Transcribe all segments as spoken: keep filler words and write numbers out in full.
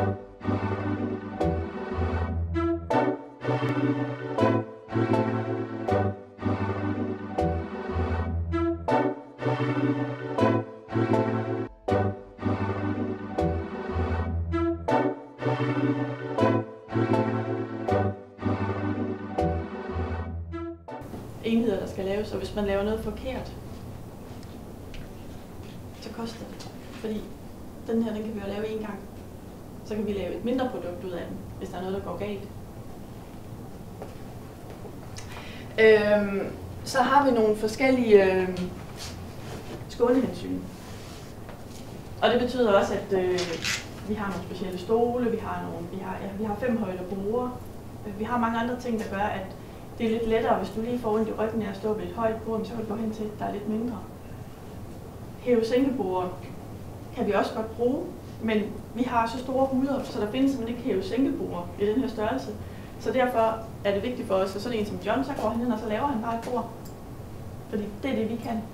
enheder, der skal laves, og hvis man laver noget forkert, så koster det. Fordi den her, den kan vi jo lave en gang. Så kan vi lave et mindre produkt ud af den, hvis der er noget, der går galt. Øhm, så har vi nogle forskellige øh, skånehensyn. Og det betyder også, at øh, vi har nogle specielle stole, vi har, nogle, vi har, ja, vi har fem højder borde. Vi har mange andre ting, der gør, at det er lidt lettere, hvis du lige får ondt i ryggen af at stå ved et højt bord, så kan du gå hen til, der er lidt mindre. Hæve-sænkeborde kan vi også godt bruge, men vi har så store huder, så der findes simpelthen ikke hæve-sænkeborde i den her størrelse. Så derfor er det vigtigt for os, at sådan en som John, så går han hen, og så laver han bare et bord. Fordi det er det, vi kan.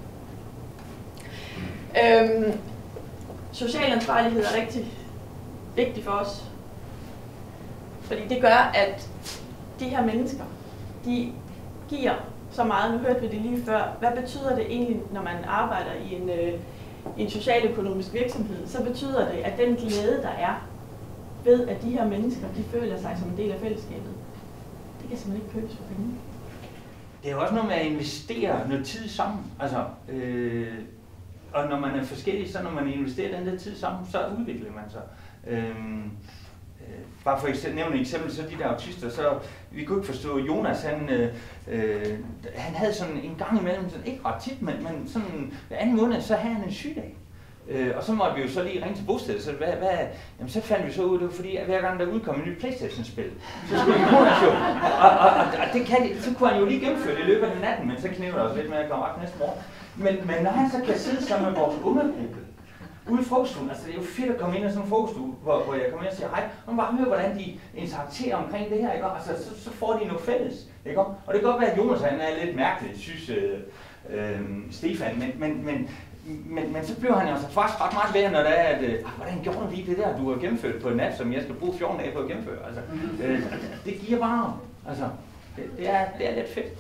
Øhm, social ansvarlighed er rigtig vigtigt for os. Fordi det gør, at de her mennesker, de giver så meget. Nu hørte vi det lige før. Hvad betyder det egentlig, når man arbejder i en, øh, i en socialøkonomisk virksomhed? Så betyder det, at den glæde, der er ved, at de her mennesker, de føler sig som en del af fællesskabet, det kan simpelthen ikke købes for penge. Det er jo også noget med at investere noget tid sammen. Altså, øh, og når man er forskellig, så når man investerer den der tid sammen, så udvikler man sig. Øh, Bare for at nævne et eksempel, så de der autister, så vi kunne ikke forstå, Jonas, han, øh, øh, han havde sådan en gang imellem, sådan, ikke ret tit, men, men sådan hver anden måned, så havde han en sygedag. Øh, og så måtte vi jo så lige ringe til bostedet, så, hvad, hvad, jamen, så fandt vi så ud, det var fordi, at hver gang der udkom en ny PlayStation-spil, så skulle Jonas jo, og, og, og, og det kan, så kunne han jo lige gennemføre det i løbet af natten, men så knæver det også lidt med at komme ret næste morgen. Men, men når han så kan sidde sammen med vores ungegruppe, ude i frokoststuen, altså det er jo fedt at komme ind i sådan en frokoststue, hvor, hvor jeg kommer ind og siger hej, og bare høre, hvordan de interakterer omkring det her, ikke? Altså så, så får de noget fælles, ikke? Og det kan godt være, at Jonas han er lidt mærkelig, synes øh, øh, Stefan, men, men, men, men, men så bliver han altså faktisk ret meget værd, når det er, at øh, hvordan gjorde du lige det der, du har gennemført på en nat, som jeg skal bruge fjorten dage på at gennemføre, altså øh, det giver bare, altså det, det, er, det er lidt fedt.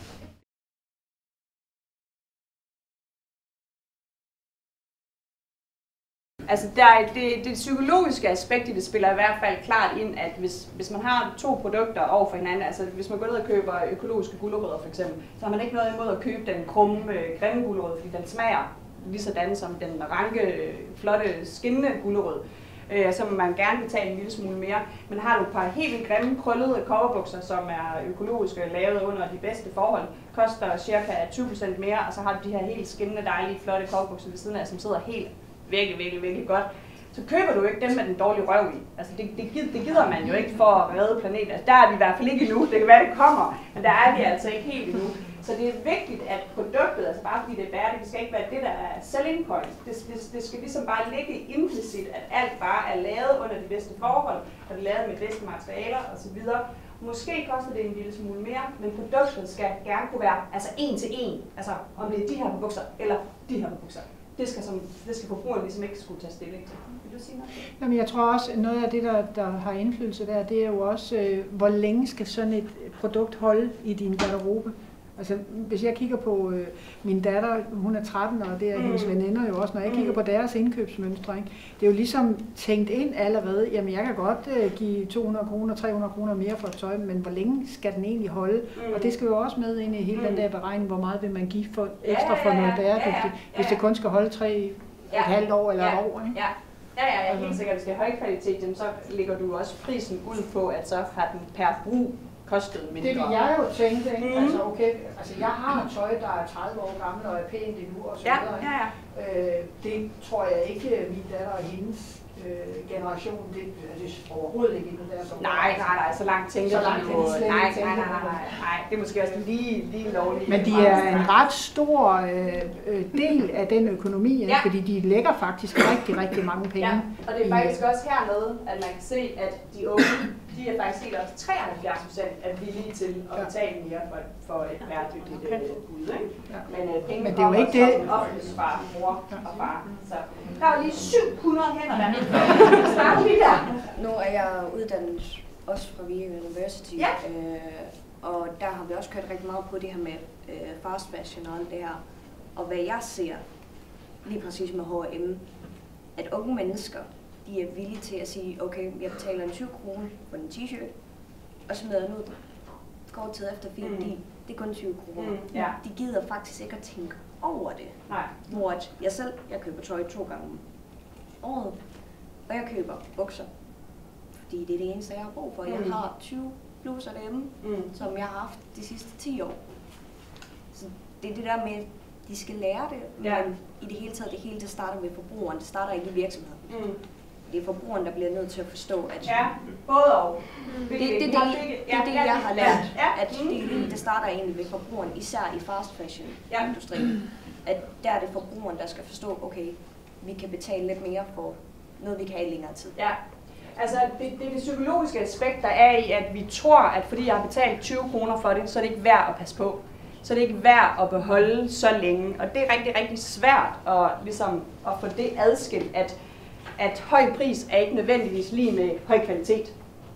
Altså der er det, det psykologiske aspekt i det spiller i hvert fald klart ind, at hvis, hvis man har to produkter over for hinanden, altså hvis man går ned og køber økologiske gulerødder for eksempel, så har man ikke noget imod at købe den krumme, øh, grimme gulerød, fordi den smager lige sådan som den ranke, flotte, skinnende gulerød. Øh, så må man gerne betale en lille smule mere. Men har du et par helt grimme, krøllede coverbukser, som er økologiske, lavet under de bedste forhold, koster cirka tyve procent mere, og så har du de her helt skinnende, dejlige, flotte coverbukser ved siden af, som sidder helt virkelig, virkelig, virkelig godt, så køber du ikke dem med den dårlige røv i. Altså det, det, det gider man jo ikke for at redde planeten. Altså der er vi i hvert fald ikke endnu, det kan være det kommer, men der er vi altså ikke helt endnu. Så det er vigtigt, at produktet, altså bare fordi det er bæredygtigt, det skal ikke være det, der er selling point. Det, det, det skal ligesom bare ligge implicit, at alt bare er lavet under de bedste forhold, og det er lavet med de bedste materialer osv. Måske koster det en lille smule mere, men produktet skal gerne kunne være altså en til en. Altså om det er de her bukser eller de her bukser. Det skal, som, det skal forbrugeren ligesom ikke skulle tage stilling til. Vil du sige noget? Jamen, jeg tror også, at noget af det, der, der har indflydelse der, det er jo også, øh, hvor længe skal sådan et produkt holde i din garderobe. Altså, hvis jeg kigger på øh, min datter, hun er tretten, og det er mm. hendes veninder jo også, når jeg kigger på deres indkøbsmønstre, ikke? Det er jo ligesom tænkt ind allerede, jamen jeg kan godt øh, give to hundrede kroner, tre hundrede kroner mere for et tøj, men hvor længe skal den egentlig holde? Mm. Og det skal jo også med ind i hele mm. den der beregning, hvor meget vil man give for ekstra for noget bæredygtigt, ja, ja, ja. hvis det kun skal holde tre, et ja. halvt år eller ja. et år, ikke? Ja. Ja, ja, jeg er helt sikkert, at det skal have høj kvalitet, så lægger du også prisen ud på, at så har den per brug kostet mindre. Det vil jeg jo tænke, ikke? Mm. Altså, okay, altså jeg har tøj, der er tredive år gammel og er pænt endnu og så ja, videre. Ja, ja. Øh, det tror jeg ikke, min datter og hendes øh, generation, det er det overhovedet ikke inden deres år. Nej, nej, nej, så langt tænker så langt de jo. Nej, nej, nej, nej, nej, nej, det er måske også lige, lige lovligt. Men de er en ret stor øh, del af den økonomi, ja. fordi de lægger faktisk rigtig, rigtig mange penge. Ja, og det er faktisk også hernede, at man kan se, at de unge, de er faktisk helt også treoghalvfjerds procent er villige til at betale mere for, for et bæredygtigt okay. bud. Ikke? Ja. Men uh, penge Men det er jo ikke det. Oftest fra mor og far. Så der var lige syv hundrede hænder der. Start lige der. nu er jeg uddannet også fra V I A University, Ja. øh, og der har vi også kørt rigtig meget på det her med øh, fast fashion og alt det her. Og hvad jeg ser, lige præcis med H og M, at unge mennesker, de er villige til at sige, okay, jeg betaler en tyve kroner for en t-shirt, og smider den ud. Går tid efter fire, Mm. fordi det er kun tyve kroner. Mm, ja. De gider faktisk ikke at tænke over det. Nej. Hvor at jeg selv, jeg køber tøj to gange om året, og jeg køber bukser, fordi det er det eneste, jeg har brug for. Mm. Jeg har tyve bluser derhjemme, Mm. som jeg har haft de sidste ti år. Så det er det der med, at de skal lære det, Ja. men i det hele taget, det hele det starter ved forbrugeren, det starter ikke i virksomheden. Mm. Det er forbrugeren, der bliver nødt til at forstå, at Ja, både og. det, det, det, det, det, det er det, jeg har lært, Ja. at det, det starter egentlig ved forbrugeren, især i fast fashion-industrien. At der er det forbrugeren, der skal forstå, okay, vi kan betale lidt mere for noget, vi kan have i længere tid. Ja, altså det, det er det psykologiske aspekt, der er i, at vi tror, at fordi jeg har betalt tyve kroner for det, så er det ikke værd at passe på. Så er det ikke værd at beholde så længe. Og det er rigtig, rigtig svært at, ligesom, at få det adskilt, at, at høj pris er ikke nødvendigvis lige med høj kvalitet.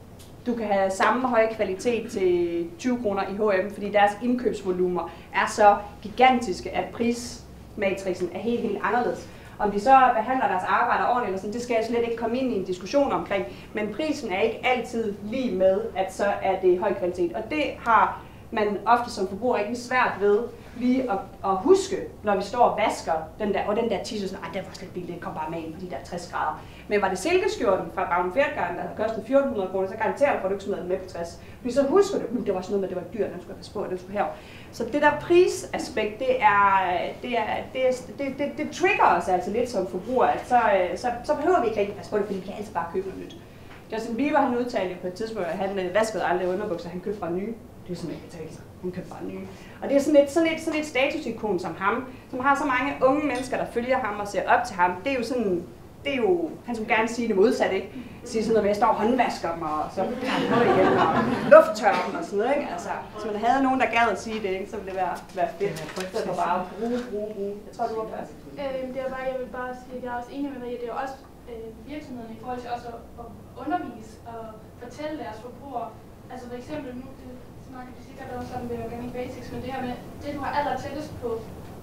Du kan have samme høje kvalitet til tyve kroner i H og M, fordi deres indkøbsvolumer er så gigantiske, at prismatrixen er helt, helt anderledes. Om de så behandler deres arbejder ordentligt, eller sådan, det skal jeg slet ikke komme ind i en diskussion omkring. Men prisen er ikke altid lige med, at så er det høj kvalitet. Og det har man ofte som forbruger ikke svært ved lige at, at huske, når vi står og vasker den der, og den der t-shirt, nej, det var slet billigt, det kom bare med ind på de der tres grader. Men var det silkeskjorten fra Bavn Fjertgarden, der havde kostet fjorten hundrede kroner, så garanterer du, at du ikke smider den med på tres. Fordi så husker du, at det var sådan noget med, at det var dyrt, den skulle jeg passe på, og den skulle her. Så det der prisaspekt, det er, det, er, det, er, det, det, det trigger os altså lidt som forbruger, at så, så, så behøver vi ikke rigtig passe på det, fordi vi kan altid bare købe noget nyt. Justin Bieber, han udtalte på et tidspunkt, at han vaskede aldrig underbukser, han købte fra nye. Det er simpelthen ikke betalt sig. Hun købte bare nye. Og det er sådan et, sådan et, sådan et statusikon som ham, som har så mange unge mennesker, der følger ham og ser op til ham. Det er jo sådan, det er jo, han skulle gerne sige det modsatte, ikke? Sige sådan noget med, at jeg står og håndvasker dem, og så tager han noget igen, og lufttørrer dem og sådan noget, ikke? Altså, hvis man havde nogen, der gad at sige det, ikke, så ville det være, være fedt. Så det var bare at bruge, bruge, bruge. Jeg tror, du var først. Øh, det er bare, jeg vil bare sige, at jeg er også enig med dig, det er jo også øh, virksomhederne i forhold til også at, at undervise og fortælle deres forbrugere. Altså for eksempel, nu det snakker vi sikkert også om ved Organic Basics, men det her med, det du har aller tættest på,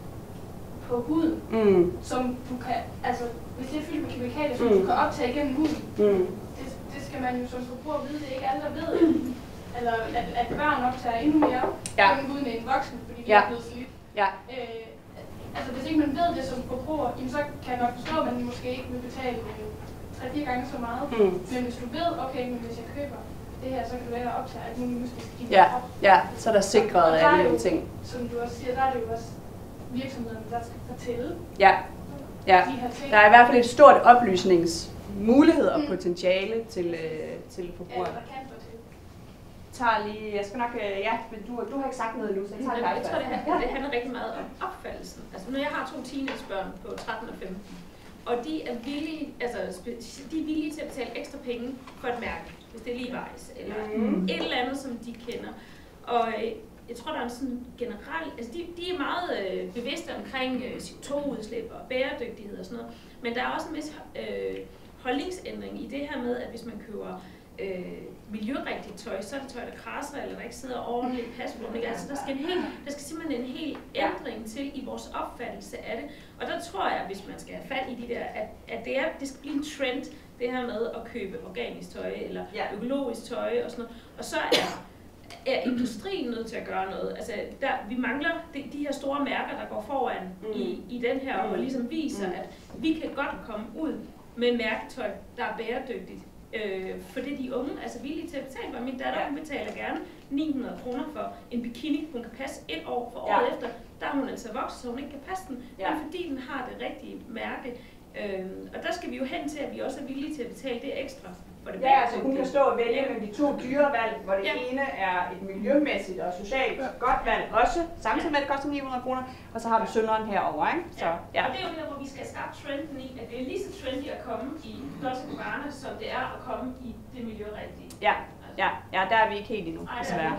på huden, Mm. som du kan, altså hvis det er fyldt med kemikalier, som Mm. du kan optage gennem huden, Mm. det, det skal man jo som forbruger vide, det er ikke alle, der ved. Eller at, at børn optager endnu mere Ja. gennem huden end voksne, fordi de Ja. er blevet slidt. Ja. Øh, altså hvis ikke man ved det som forbruger, jamen, så kan jeg nok forstå, at man måske ikke vil betale øh, tre-fire gange så meget. Mm. Men hvis du ved, okay, men hvis jeg køber det her, så kan du være at optage alt muligt mystisk i Ja, krop. ja, så er der sikret Og der er alle jo, de ting. Som du også siger, der er det jo også virksomhederne, der skal fortælle Ja, ja. de her ting. Der er i hvert fald et stort oplysningsmulighed og Mm. potentiale til, øh, til Eller forbrugerne. der kan fortælle. Tager lige, jeg skal nok, øh, ja, men du, du har ikke sagt noget nu, så jeg tager Jamen, dig jeg tror, det, først. handler, det handler rigtig meget om opfattelsen. Altså, når jeg har to teenagebørn på tretten og femten, og de er villige, altså, de er villige til at betale ekstra penge for et mærke, hvis det er Levi's, eller Mm. et eller andet, som de kender. Og øh, jeg tror, der er en sådan generel, altså de, de er meget øh, bevidste omkring øh, C O to udslip og bæredygtighed og sådan noget, men der er også en vis øh, holdningsændring i det her med, at hvis man køber øh, miljørigtigt tøj, så er det tøj, der krasser, eller der ikke sidder ordentligt i pasformen. Altså, der skal, en hel, der skal simpelthen en hel ændring til i vores opfattelse af det. Og der tror jeg, hvis man skal have fat i de der, at, at det, er, det skal blive en trend, det her med at købe organisk tøj, eller Ja. økologisk tøj og sådan noget. Og så er, er industrien nødt til at gøre noget. Altså, der, vi mangler de, de her store mærker, der går foran Mm. i, i den her, og ligesom viser, Mm. at vi kan godt komme ud med mærketøj, der er bæredygtigt. Øh, for det er de unge altså villige til at betale for. Min datter, Ja. hun betaler gerne ni hundrede kroner for en bikini, hun kan passe et år, for Ja. året efter, der er hun altså vokset, så hun ikke kan passe den, Ja. men fordi den har det rigtige mærke. Øh, og der skal vi jo hen til, at vi også er villige til at betale det ekstra for det Ja, altså hun kan stå og vælge mellem de to dyrevalg, hvor det Ja. ene er et miljømæssigt og socialt godt valg også, samtidig med at det koster ni hundrede kroner, og så har du synderen herover, ikke? Så, ja. Og det er jo der, hvor vi skal skabe trenden i, at det er lige så trendy at komme i Dolce and Gabbana, som det er at komme i det miljørigtige. Ja, ja, ja, der er vi ikke helt endnu, Ej, desværre.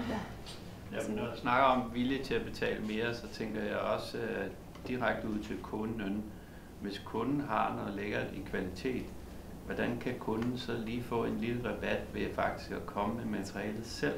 Jamen, når jeg snakker om vilje til at betale mere, så tænker jeg også uh, direkte ud til kunden. Hvis kunden har noget lækkert i kvalitet, hvordan kan kunden så lige få en lille rabat ved faktisk at komme med materialet selv,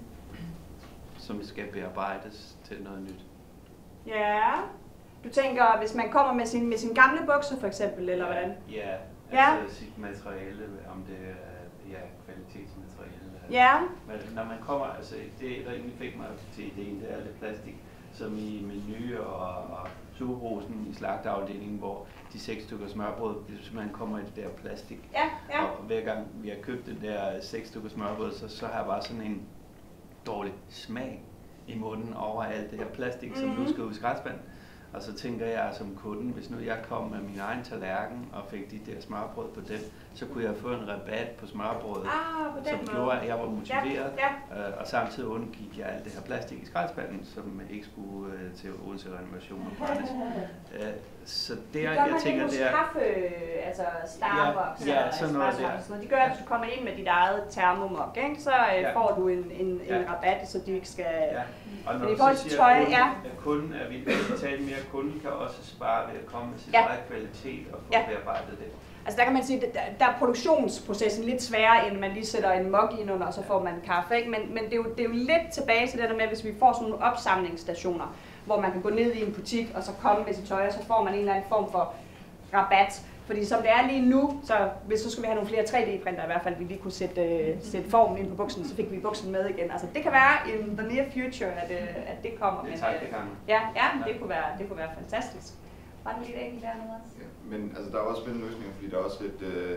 som skal bearbejdes til noget nyt? Ja, du tænker, hvis man kommer med sin, med sin gamle bukser for eksempel, eller ja, hvordan? Ja, ja, altså sit materiale, om det er ja, kvalitetsmateriale. Ja. Men når man kommer, altså det der egentlig fik mig til ideen, det er alt det plastik, som i Meny og, og Superbrusen i slagteafdelingen, hvor de seks stykker smørbrød simpelthen kommer i det der plastik. Ja, ja. Og hver gang vi har købt det der seks stykker smørbrød, så, så har jeg bare sådan en dårlig smag i munden over alt det her plastik, mm-hmm. som nu skal ud i skraldespanden. Og så tænker jeg som kunde, hvis nu jeg kom med min egen tallerken og fik de der smørbrød på den, så kunne jeg få en rabat på smørbrødet, ah, på som gjorde, at jeg var motiveret. Ja, ja. Øh, og samtidig undgik jeg alt det her plastik i skraldespanden, som ikke skulle øh, til Odense Renovation og brændes. øh, så der, jeg tænker, det er... kaffe, altså Starbucks ja, ja, og sådan noget der. sådan. De gør, at hvis du kommer ind med dit eget termomok, ikke? så øh, ja. får du en, en, ja. en rabat, så de ikke skal... Ja. Og når Men du så siger, tøj, at kunden, ja. at kunden er villig til at betale mere, kunden kan også spare ved at komme med sin ja. eget kvalitet og få ja. bearbejdet det. Altså der kan man sige, at der, der er produktionsprocessen lidt sværere, end man lige sætter en mug ind under, og så får man kaffe. Ikke? Men, men det, er jo, det er jo lidt tilbage til det der med, hvis vi får sådan nogle opsamlingsstationer, hvor man kan gå ned i en butik, og så komme med sit tøj, og så får man en eller anden form for rabat. Fordi som det er lige nu, så hvis så skulle vi have nogle flere tre D-printer i hvert fald, vi lige kunne sætte, uh, sætte formen ind på buksen, så fik vi buksen med igen. Altså det kan være in the near future, at, uh, at det kommer. Det er men, uh, ja, ja, det kunne være, det kunne være fantastisk. Var det lidt enkelt der noget? Ja, men altså, der er også spændende løsninger, fordi der er også et, øh,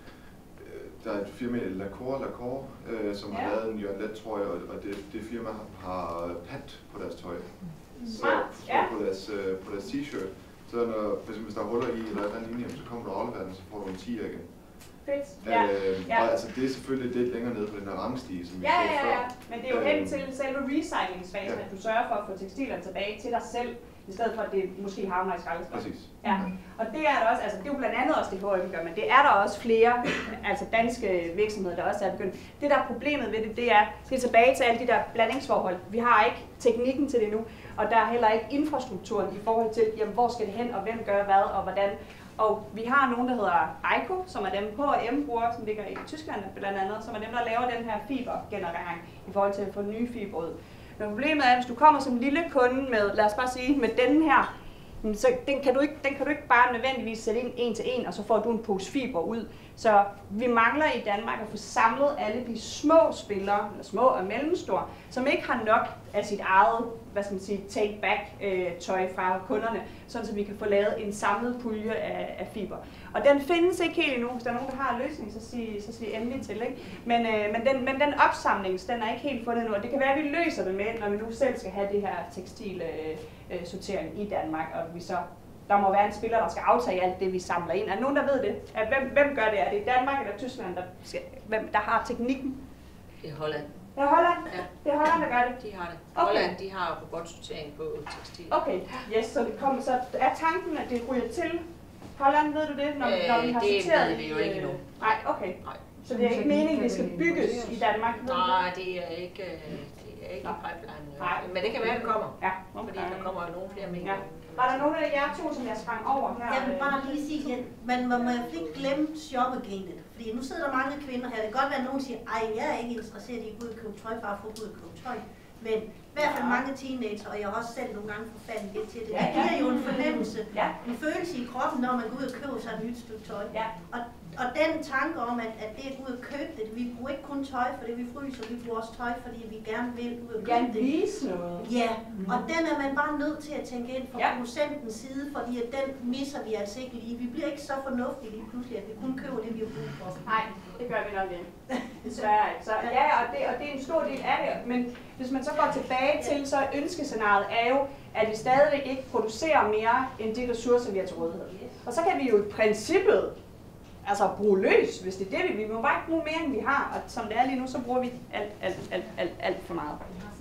der er et firma, Lacor, Lacor øh, som ja. har lavet en jørnet, tror jeg, og det, det firma har pant på deres tøj. Så, ja. på deres, øh, på deres t-shirt. Så når, hvis der er huller i eller et linje, så kommer du afleveret den, så får du en tier igen. Fedt. Ja. Øh, ja. Og altså, det er selvfølgelig lidt længere nede på den her rangstige, som vi ja, så ja, ja, ja. Men det er jo øh, hen til selve recyclingsfasen, ja. at du sørger for at få tekstilerne tilbage til dig selv, i stedet for at det måske havner i skraldespanden. Præcis. Ja. Og det er der også, altså det er jo blandt andet også det H og M gør, men det er der også flere, altså danske virksomheder, der også er begyndt. Det der er problemet ved det, det er, skal tilbage til alle de der blandingsforhold. Vi har ikke teknikken til det nu, og der er heller ikke infrastrukturen i forhold til, jamen, hvor skal det hen, og hvem gør hvad, og hvordan. Og vi har nogen, der hedder Eiko, som er dem H og M bruger, som ligger i Tyskland blandt andet, som er dem, der laver den her fibergenerering i forhold til at få nye fiber ud. Men problemet er, at hvis du kommer som lille kunde med, lad os bare sige, med den her, så den kan du ikke, den kan du ikke bare nødvendigvis sætte ind en til en, og så får du en pose fiber ud. Så vi mangler i Danmark at få samlet alle de små spillere, eller små og mellemstore, som ikke har nok af sit eget, hvad skal man sige, take-back øh, tøj fra kunderne, sådan så vi kan få lavet en samlet pulje af, af fiber. Og den findes ikke helt endnu. Hvis der er nogen, der har en løsning, så sig, så sig endelig til. Ikke? Men, øh, men, den, men den opsamling, den er ikke helt fundet endnu, og det kan være, at vi løser det med, når vi nu selv skal have det her tekstil øh, øh, sortering i Danmark, og vi så der må være en spiller, der skal aftage alt det, vi samler ind. Er der nogen, der ved det? Er, hvem, hvem gør det? Er det Danmark eller Tyskland, der, skal, hvem, der har teknikken? Det er Holland. Det er Holland? Ja. Det er Holland, der gør det? De har det. Okay. Holland, de har robotsortering på tekstil. Okay, yes, så det kommer, så er tanken, at det ryger til Holland, ved du det, når, øh, når vi har det sorteret? Det ved vi jo ikke endnu. Nej, okay. Nej. Så det er ikke meningen, det skal bygges i Danmark? Nej, det er ikke, det er ikke i pipeline. Nej. Men det kan være, det kommer. Ja. Okay. Fordi der kommer nogle flere mængder. Ja. Var der nogen af jer to, som jeg sprang over her? Jeg vil bare lige sige, at man må ikke glemme shoppegatet. Fordi nu sidder der mange kvinder her. Det kan godt være, at nogen siger, ej, jeg er ikke interesseret i at gå ud og købe tøj, bare for at gå ud og købe tøj. Men i hvert fald mange teenager, og jeg har også selv nogle gange fået fat lidt til det. Det giver jo en fornemmelse, ja. en følelse i kroppen, når man går ud og køber sig et nyt stykke tøj. Ja. Og, og den tanke om, at, at det er at gå ud og købe det, vi bruger ikke kun tøj, fordi vi fryser, vi bruger også tøj, fordi vi gerne vil ud og købe det. vise noget. Ja, mm. og den er man bare nødt til at tænke ind fra ja. producentens side, fordi at den misser vi altså ikke lige. Vi bliver ikke så fornuftige lige pludselig, at vi kun køber det, vi har brug for. Nej, det gør vi nok ikke. Desværre ikke. Så ja, og det, og det er en stor del af det. Men hvis man så går tilbage til, så ønskescenariet er jo, at vi stadigvæk ikke producerer mere end de ressourcer, vi har til rådighed. Og så kan vi jo i princippet altså bruge løs, hvis det er det, vi vil. Vi må bare ikke bruge mere, end vi har. Og som det er lige nu, så bruger vi alt, alt, alt, alt, alt for meget.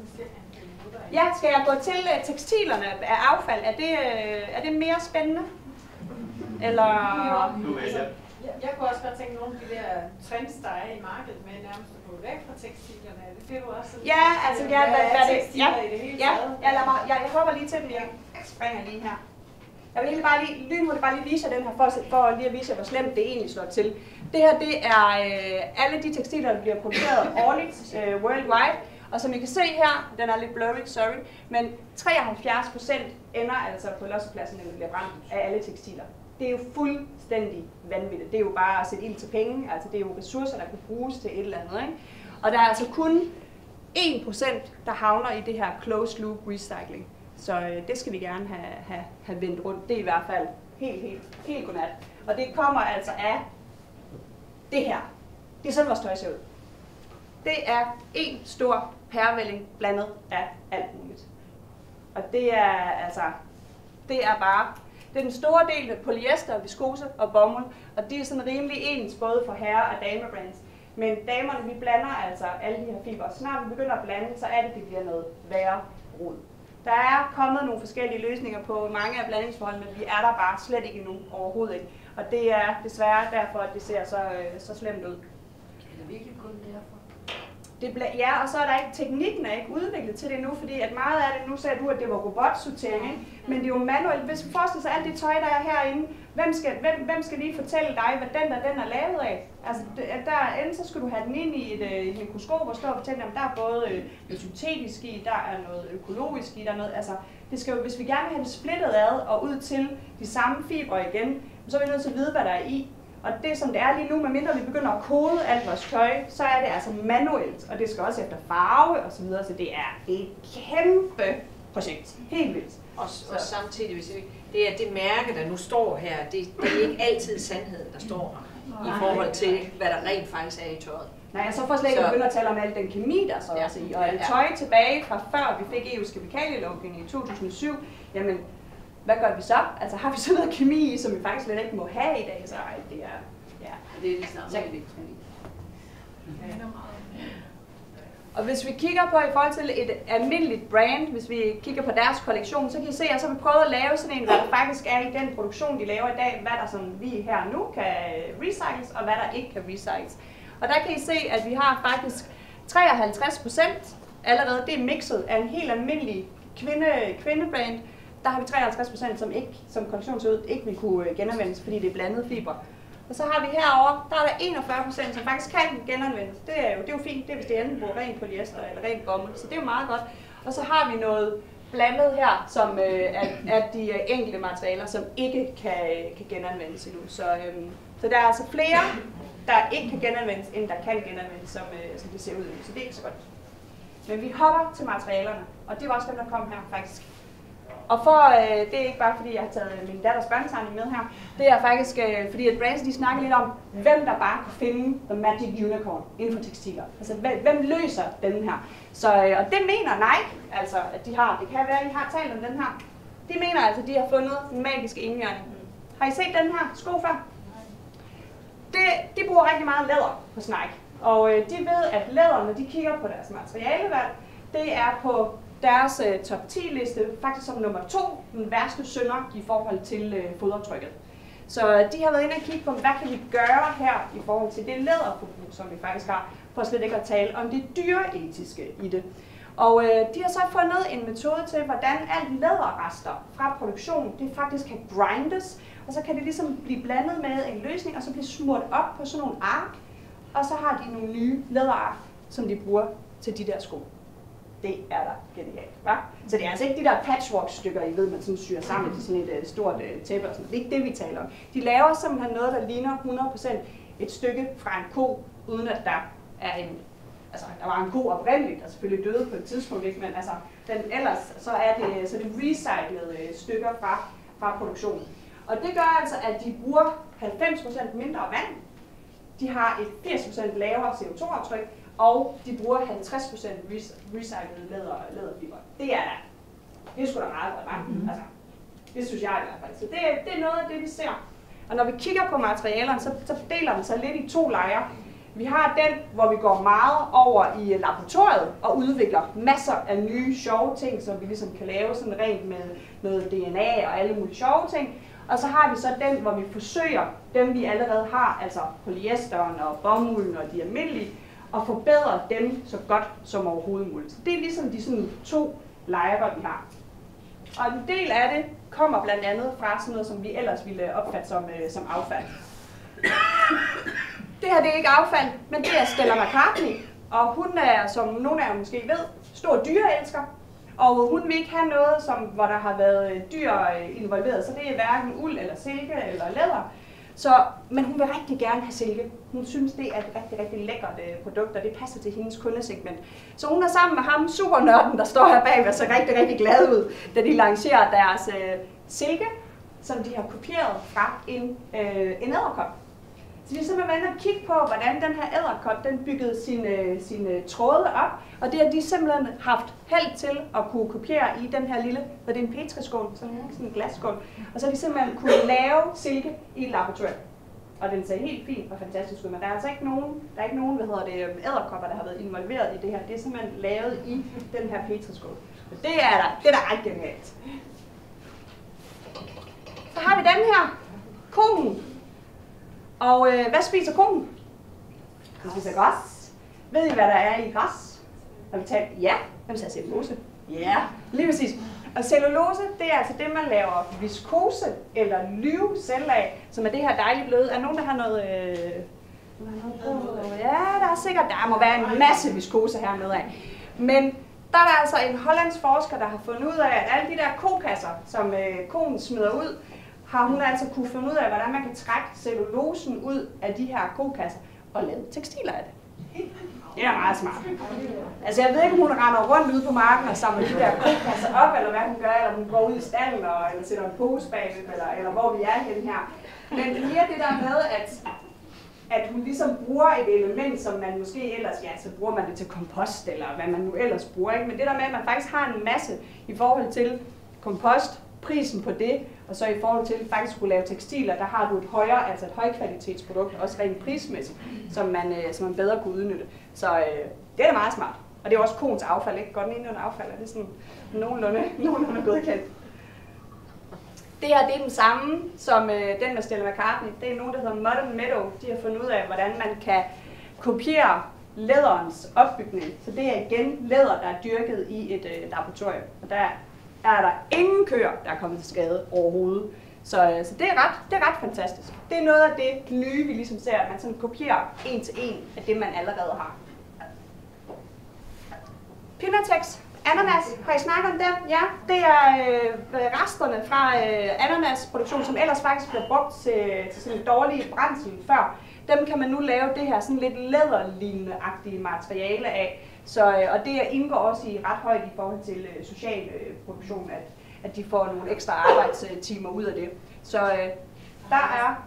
Ja, skal jeg gå til uh, tekstilerne af affald? Er det, uh, er det mere spændende? Eller... Altså, jeg, jeg kunne også godt tænke nogle af de der trends, der er i markedet med nærmest at gå væk fra tekstilerne. Det finder du også sådan, ja, altså ja, hvad, hvad det, ja, i det hele ja, taget. ja, lad mig, jeg, jeg hopper lige til den, jeg springer lige her. Jeg vil egentlig bare lige, lynhurtigt bare lige vise jer den her, for, for lige at vise jer, hvor slemt det egentlig slår til. Det her, det er øh, alle de tekstiler, der bliver produceret årligt øh, worldwide. Og som I kan se her, den er lidt blurry, sorry, men treoghalvfjerds procent ender altså på lossepladsen, når det bliver brændt af alle tekstiler. Det er jo fuldstændig vanvittigt. Det er jo bare at sætte ild til penge, altså det er jo ressourcer, der kan bruges til et eller andet, ikke? Og der er altså kun en procent, der havner i det her closed loop recycling. Så øh, det skal vi gerne have, have, have vendt rundt. Det er i hvert fald helt, helt, helt godnat. Og det kommer altså af det her. Det er sådan, vores tøj ser ud. Det er en stor pærevælling blandet af alt muligt. Og det er altså, det er bare, det er den store del af polyester, viskose og bomuld, og de er sådan rimelig ens både for herre- og damebrands. Men damerne, vi blander altså alle de her fibre. Så snart vi begynder at blande, så er det, det bliver noget værre rod. Der er kommet nogle forskellige løsninger på mange af blandingsforholdene, men vi er der bare slet ikke endnu, overhovedet ikke. Og det er desværre derfor, at det ser så, så slemt ud. Er det virkelig kun derfor? Det ble, ja, og så er der ikke, teknikken er ikke udviklet til det nu, fordi at meget af det, nu sagde du, at det var robotsortering, ikke? Men det er jo manuelt. Hvis vi forestiller sig alt det tøj, der er herinde, hvem skal, hvem, hvem skal lige fortælle dig, hvad den der den er lavet af? Altså, der, enten så skal du have den ind i et, et mikroskop og stå og fortælle dem, der er både øh, noget syntetisk i, der er noget økologisk i, der er noget, altså, det skal jo, hvis vi gerne vil have det splittet ad og ud til de samme fibre igen, så er vi nødt til at vide, hvad der er i. Og det som det er lige nu, medmindre vi begynder at kode alt vores tøj, så er det altså manuelt, og det skal også efter farve og så videre, så det er et kæmpe projekt. Helt vildt. Og, og samtidig, hvis vi, det er det mærke, der nu står her, det, det er ikke altid sandheden, der står her, i forhold til, hvad der rent faktisk er i tøjet. Nej, så får slet ikke begyndt at tale om al den kemi, der så ja. også i, og alt tøj tilbage fra før vi fik E U's kemikalielovgivning i to tusind og syv, jamen, hvad gør vi så? Altså har vi sådan noget kemi i, som vi faktisk slet ikke må have i dag, så ej, det er, ja. Det er ligesom rigtig Og hvis vi kigger på i forhold til et almindeligt brand, hvis vi kigger på deres kollektion, så kan I se, at så har vi prøvet at lave sådan en, hvad der faktisk er i den produktion, de laver i dag, hvad der sådan lige her nu kan recycles, og hvad der ikke kan recycles. Og der kan I se, at vi har faktisk treoghalvtreds procent allerede, det er mixet af en helt almindelig kvinde, kvindebrand. Der har vi treoghalvtreds procent, som ikke, som kollektion ser ud, ikke vil kunne genanvendes, fordi det er blandede fibre. Og så har vi herovre, der er der enogfyrre procent, som faktisk kan genanvendes. Det er jo, det er jo fint, det er hvis det enten bruger rent polyester eller rent bomuld, så det er jo meget godt. Og så har vi noget blandet her, som øh, er, er de enkelte materialer, som ikke kan, kan genanvendes endnu. Så, øh, så der er altså flere, der ikke kan genanvendes, end der kan genanvendes, som, øh, som det ser ud nu. Så det er ikke så godt. Men vi hopper til materialerne, og det var også dem, der kom her faktisk. Og for, øh, det er ikke bare fordi, jeg har taget min datters børnetegning med her, det er faktisk øh, fordi, at brands de snakker lidt om, hvem der bare kan finde the magic unicorn inden for tekstiler. Altså, hvem, hvem løser den her? Så, øh, og det mener Nike, altså, at de har. Det kan være, at I har talt om den her. De mener altså, at de har fundet den magiske enhjørning. Har I set den her sko før? Det, de bruger rigtig meget læder på Nike. Og øh, de ved, at læder, når de kigger på deres materialevalg, det er på deres uh, top ti liste faktisk som nummer to, den værste synder i forhold til uh, fodaftrykket. Så uh, de har været inde og kigge på, hvad kan vi gøre her i forhold til det læderforbrug, som vi faktisk har, for slet ikke at tale om det dyreetiske i det. Og uh, de har så fundet en metode til, hvordan alt læderrester fra produktion, det faktisk kan grindes, og så kan det ligesom blive blandet med en løsning, og så blive smurt op på sådan nogle ark, og så har de nogle nye læderark, som de bruger til de der sko. Det er da genialt, hva'? Så det er altså ikke de der patchwork-stykker, I ved, man sådan syr sammen til sådan et uh, stort uh, tæppe og sådan. Det er ikke det, vi taler om. De laver simpelthen noget, der ligner hundrede procent et stykke fra en ko, uden at der er en... Altså, der var en ko oprindeligt, der selvfølgelig døde på et tidspunkt, ikke? Men altså, den, ellers så er det, så det recyclede uh, stykker fra, fra produktionen. Og det gør altså, at de bruger halvfems procent mindre vand, de har et firs procent lavere C O to aftryk, og de bruger halvtreds procent recyclede læder, læderfiber. Det er da, det er sgu da meget godt, mm-hmm. Altså, det synes jeg i hvert fald. Så det, det er noget af det, vi ser. Og når vi kigger på materialerne, så, så deler den sig lidt i to lejre. Vi har den, hvor vi går meget over i laboratoriet og udvikler masser af nye sjove ting, som vi ligesom kan lave sådan rent med noget D N A og alle mulige sjove ting. Og så har vi så den, hvor vi forsøger dem, vi allerede har, altså polyesteren og bomulden og de almindelige, og forbedre dem så godt som overhovedet muligt. Så det er ligesom de sådan to lejre, vi har. Og en del af det kommer blandt andet fra sådan noget, som vi ellers ville opfatte som, øh, som affald. Det her det er ikke affald, men det er Stella McCartney, og hun er, som nogle af jer måske ved, stor dyreelsker. Og hun vil ikke have noget, som, hvor der har været dyr involveret, så det er hverken uld eller silke eller læder. Så, men hun vil rigtig gerne have silke. Hun synes, det er et rigtig, rigtig lækkert produkt, og det passer til hendes kundesegment. Så hun er sammen med ham, supernørden, der står her bag og så rigtig, rigtig glad ud, da de lancerer deres øh, silke, som de har kopieret fra en, øh, en edderkop. Så de er simpelthen vendt at kigge på, hvordan den her edderkop, den byggede sine, sine tråde op, og det har de simpelthen haft held til at kunne kopiere i den her lille, hvad det er en petriskål, sådan en glasskål, og så har de simpelthen kunne lave silke i et laboratorium. Og den ser helt fint og fantastisk ud, men der er altså ikke nogen, der er ikke nogen, hvad hedder det, edderkopper, der har været involveret i det her. Det er simpelthen lavet i den her petriskål. Så det er der, det er der ret genialt. Så har vi den her, koen. Og øh, hvad spiser koen? Den spiser græs. Ved I, hvad der er i græs? Har vi talt? Ja, den siger cellulose. Ja, lige præcis. Og cellulose, det er altså det, man laver viskose eller lyvecelle af, som er det her dejlige bløde. Er nogen, der har noget... Øh, ja, der er sikkert, der må være en masse viskose hernede af. Men der er der altså en hollandsk forsker, der har fundet ud af, at alle de der kokasser, som øh, koen smider ud, har hun altså kunne finde ud af, hvordan man kan trække cellulosen ud af de her kokasser og lave tekstiler af det. Det er meget smart. Altså jeg ved ikke, om hun render rundt ude på marken og samler de der kokasser op, eller hvad hun gør, eller hun går ud i stallen og eller sætter en pose bagved, eller, eller hvor vi er henne her. Men mere det der med, at, at hun ligesom bruger et element, som man måske ellers, ja, så bruger man det til kompost, eller hvad man nu ellers bruger, ikke? Men det der med, at man faktisk har en masse i forhold til kompost, prisen på det, og så i forhold til faktisk kunne lave tekstiler, der har du et højere, altså et højkvalitetsprodukt, også rent prismæssigt, som man, øh, som man bedre kunne udnytte. Så øh, det er meget smart. Og det er også koens affald, ikke? Går den ind under affald, er det sådan nogenlunde, nogenlunde godkendt. Det her, det er den samme som øh, den med Stella McCartney. Det er nogen, der hedder Modern Meadow. De har fundet ud af, hvordan man kan kopiere læderens opbygning. Så det er igen læder, der er dyrket i et øh, laboratorium. Og der er der ingen køer, der er kommet til skade overhovedet. Så, så det, er ret, det er ret fantastisk. Det er noget af det nye, vi ligesom ser, at man sådan kopierer en til en af det, man allerede har. Pinatex, ananas, har I snakket om den? Ja, det er øh, resterne fra øh, ananasproduktion, som ellers faktisk bliver brugt til, til sådan en dårlig brændsel før. Dem kan man nu lave det her sådan lidt læderlignende-agtige materiale af. Så, og det indgår også i ret højt i forhold til øh, social øh, produktion, at, at de får nogle ekstra arbejdstimer ud af det. Så øh, der er...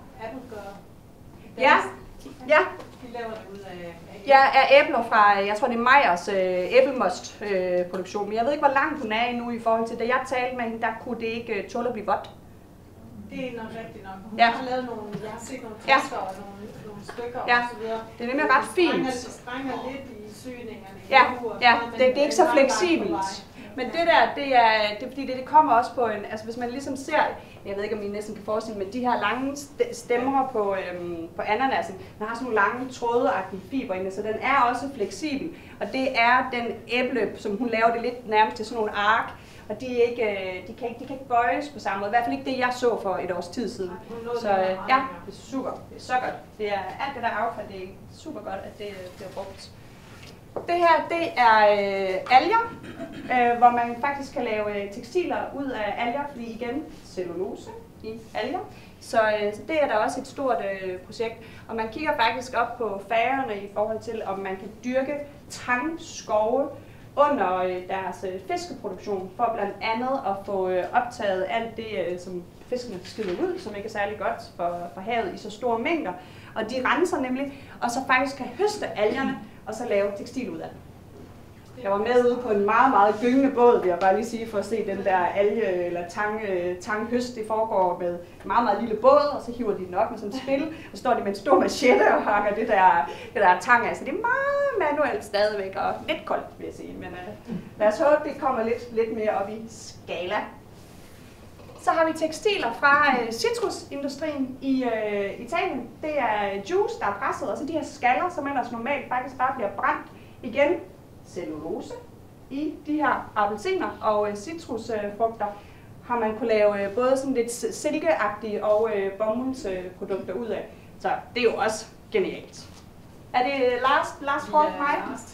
Ja, ja. De laver det ud af... Ja, er æbler fra, jeg tror det er Meyers øh, æblemost-produktion, øh, men jeg ved ikke, hvor langt hun er endnu i forhold til, da jeg talte med hende, der kunne det ikke øh, tåle at blive vådt. Det er nok rigtigt nok. Hun ja. har lavet nogle, jeg har set nogle tester ja. og nogle, nogle stykker ja. og så videre. Det er nemlig ret fint. Det strænger lidt i sygningerne. Ja, og ja. det, det er ikke så fleksibelt. Men det der, det er, det er fordi det, det kommer også på en, altså hvis man ligesom ser, jeg ved ikke om I næsten kan forestille, men de her lange stemmer på, øhm, på ananasen, den har sådan nogle lange trådeagtige fiber inde, så den er også fleksibel. Og det er den æble, som hun laver det lidt nærmest til sådan nogle ark, og de, er ikke, de, kan ikke, de kan ikke bøjes på samme måde. I hvert fald ikke det, jeg så for et års tid siden. Så ja, det er super. Det er så godt. Det er alt det der affald, det er super godt, at det bliver brugt. Det her, det er øh, alger, øh, hvor man faktisk kan lave øh, tekstiler ud af alger, fordi igen, cellulose i alger. Så, øh, så det er der også et stort øh, projekt. Og man kigger faktisk op på Færøerne i forhold til, om man kan dyrke tangskove under øh, deres øh, fiskeproduktion, for blandt andet at få øh, optaget alt det, øh, som fiskene skider ud, som ikke er særlig godt for, for havet i så store mængder. Og de renser nemlig, og så faktisk kan høste algerne, og så lave tekstil ud af det. Jeg var med ude på en meget, meget gyngende båd, vil jeg bare lige sige, for at se den der alge- eller tang, tanghøst. Det foregår med en meget, meget lille båd, og så hiver de den op med sådan et spil, og så står de med en stor machete og hakker det der, det der tang af. Så det er meget manuelt stadigvæk, og lidt koldt, vil jeg sige. Men uh, lad os håbe, det kommer lidt, lidt mere op i skala. Så har vi tekstiler fra øh, citrusindustrien i øh, Italien. Det er juice, der er presset, og så de her skaller, som ellers normalt faktisk bare bliver brændt. Igen, cellulose i de her appelsiner og øh, citrusfrugter har man kunne lave øh, både sådan lidt silkeagtige og øh, bomuldsprodukter ud af. Så det er jo også genialt. Er det last, last call for mig? Last.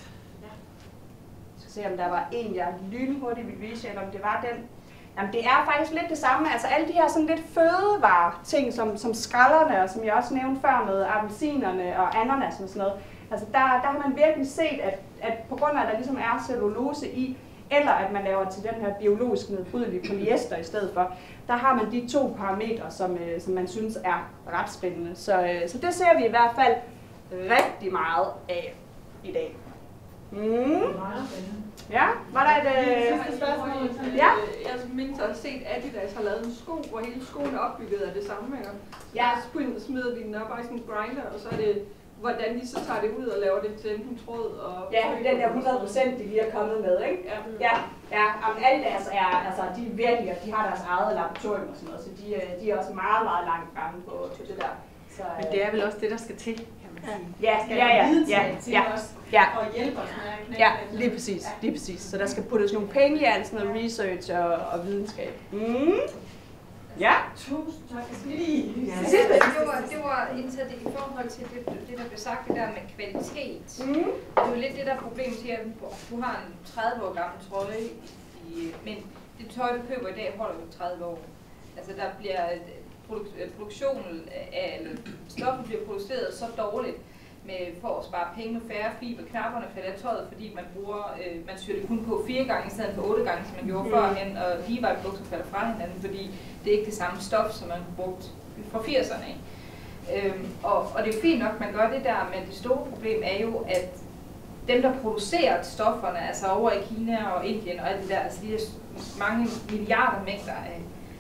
Jeg skal se, om der var en, jeg lynhurtigt ville vise, eller om det var den. Jamen, det er faktisk lidt det samme. Altså alle de her sådan lidt fødevare-ting, som, som skralderne, og som jeg også nævnte før med appelsinerne og ananas og sådan noget. Altså der, der har man virkelig set, at, at på grund af, at der ligesom er cellulose i, eller at man laver til den her biologisk nedbrydelige polyester i stedet for, der har man de to parametre, som, øh, som man synes er ret spændende. Så, øh, så det ser vi i hvert fald rigtig meget af i dag. Mm. Ja, var der et... Øh... Sidste spørgsmål. Ja? Jeg mindes at have set, at Adidas har lavet en sko, hvor hele skoen er opbygget af det samme. Ikke? Ja. Så smider de den op i sådan en grinder, og så er det, hvordan de så tager det ud og laver det til enten tråd og... Ja, den der hundrede procent, de lige er kommet med, ikke? Ja. Ja, ja. Jamen, Adidas er, altså, de er virkelig, de har deres eget laboratorium og sådan noget, så de, de er også meget, meget langt fremme på, på det der. Så, Men det er vel også det, der skal til, kan man sige. Ja, ja, ja, ja, ja, ja. Og hjælpe os med at knække Ja, den. lige præcis, lige præcis. Så der skal puttes nogle penge i alt, sådan noget research og, og videnskab. Mm. Ja. Tusind tak. Jeg skal lige... Ja. Det var, det var indsat i forhold til det, det, der blev sagt, det der med kvalitet. Mm. Det er jo lidt det der problem til, at du har en tredive år gammel trøje, i, men det tøj, du køber i dag, holder jo tredive år. Altså der bliver produktionen af stoffet bliver produceret så dårligt, med, for at spare penge med færre fiber. Knapperne falder af tøjet, fordi man bruger, øh, man syr det kun på fire gange i stedet for otte gange, som man gjorde mm. førhen, og Levi-bukser falder fra hinanden, fordi det er ikke det samme stof, som man brugt fra firserne af. Øhm, og, og det er fint nok, man gør det der, men det store problem er jo, at dem, der producerer stofferne, altså over i Kina og Indien og alt det der, altså de der mange milliarder mængder af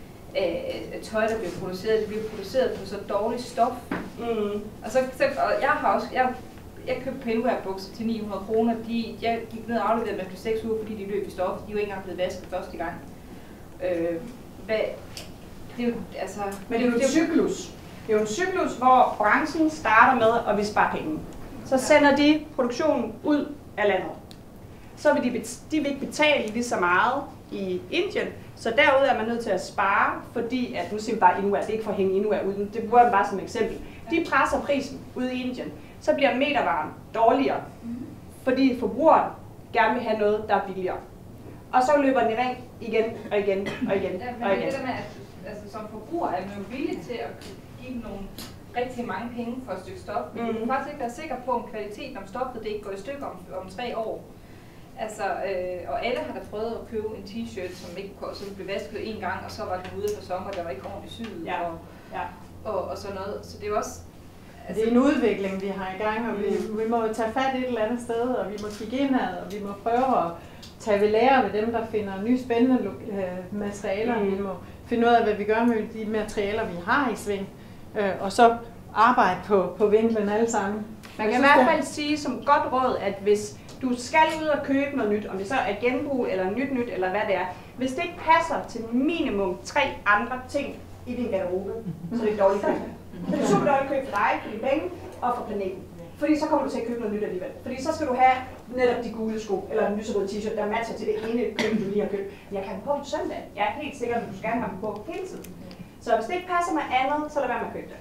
af tøj, der bliver produceret, det bliver produceret på så dårligt stof. Mm. Og, så, så, og jeg har også, jeg, jeg købte penwear-bukser til ni hundrede kroner, de, jeg gik ned og afleverede dem efter seks uger, fordi de løb i stof, de er jo ikke engang blevet vasket første gang. Øh, hvad, det er jo, altså... Men det er jo en cyklus. Det er jo en cyklus, hvor branchen starter med at vi sparer penge. Så sender de produktionen ud af landet. Så vil de, de vil ikke betale lige så meget i Indien, så derude er man nødt til at spare, fordi at, nu siger vi bare Inua, det er ikke for at hænge Inua ud, det bruger jeg bare som eksempel. De presser prisen ude i Indien, så bliver metervaren dårligere, fordi forbrugeren gerne vil have noget, der er billigere. Og så løber den i ring igen og igen og igen ja, og igen. Det der med, at altså, som forbruger er man jo villig til at give nogle rigtig mange penge for et stykke stof, men mm. du kan faktisk ikke være sikker på, om kvaliteten om stoffet det ikke går i stykker om, om tre år. Altså, øh, og alle har da prøvet at købe en t-shirt, som ikke som blev vasket en gang, og så var den ude for sommer, der var ikke ordentligt syet, ja. og, ja. og, og sådan noget. Så det er jo også... Altså, det er en udvikling, vi har i gang, og vi, vi må tage fat et eller andet sted, og vi må kigge indad, og vi må prøve at tage ved lære ved dem, der finder nye spændende øh, materialer. Mm. Vi må finde ud af, hvad vi gør med de materialer, vi har i sving, øh, og så arbejde på, på vinklen alle sammen. Man kan i hvert fald sige som godt råd, at hvis du skal ud og købe noget nyt, om det så er genbrug eller nyt nyt eller hvad det er. Hvis det ikke passer til minimum tre andre ting i din garderobe, så er det et dårligt køb. Det er super dårligt køb for dig, for dine penge og for planeten. Fordi så kommer du til at købe noget nyt alligevel. Fordi så skal du have netop de gule sko, eller en lyserød t-shirt, der matcher til det ene køb, du lige har købt. Jeg kan have på på søndag. Jeg er helt sikker, at du skal have dem på hele tiden. Så hvis det ikke passer med andet, så lad være med at købe det.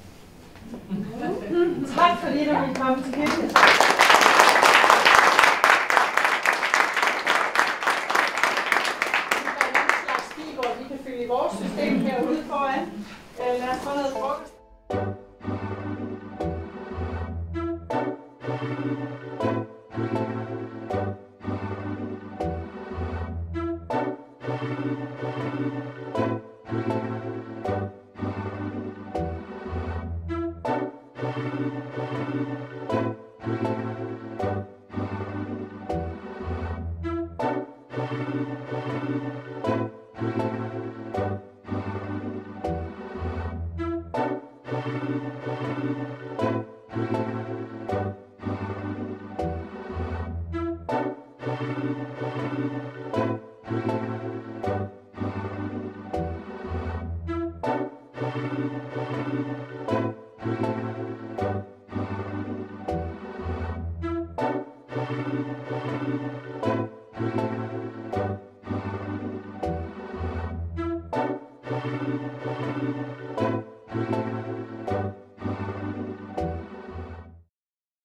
Tak fordi du ville komme til kirken. Vi kan fylde i vores system herude foran. Lad os få noget frokost.